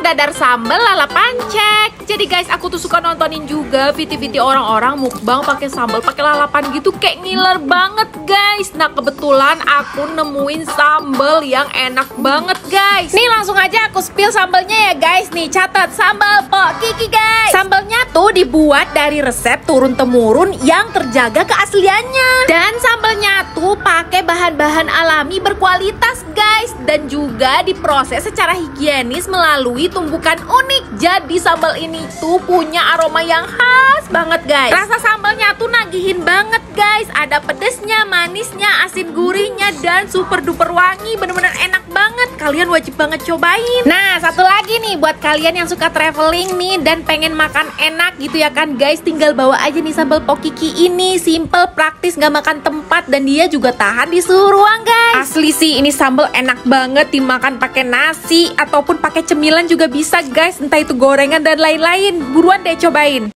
dadar sambal lalapan cek. Jadi guys, aku tuh suka nontonin juga video-video orang-orang mukbang pakai sambal, pakai lalapan gitu, kayak ngiler banget guys. Nah kebetulan aku nemuin sambal yang enak banget guys. Nih langsung aja aku spill sambalnya ya guys. Nih catat, sambal Pok Kiki guys. Sambalnya tuh dibuat dari resep turun temurun yang terjaga keasliannya. Dan sambalnya tuh pakai bahan-bahan alami berkualitas guys, dan juga diproses secara higienis melalui tumbukan unik. Jadi sambal ini tuh punya aroma yang khas banget guys. Rasa sambalnya tuh nagihin banget guys. Ada pedesnya, manisnya, asin gurihnya, dan super duper wangi. Bener-bener enak banget. Kalian wajib banget cobain. Nah satu lagi nih buat kalian yang suka traveling nih dan pengen makan enak gitu ya kan guys, tinggal bawa aja nih sambal Pok Kiki ini. Simple, praktis, gak makan tempat, dan dia juga tahan di suhu ruang guys. Asli sih ini sambal enak banget dimakan pakai nasi ataupun pakai cemilan juga bisa guys, entah itu gorengan dan lain-lain. Buruan deh cobain.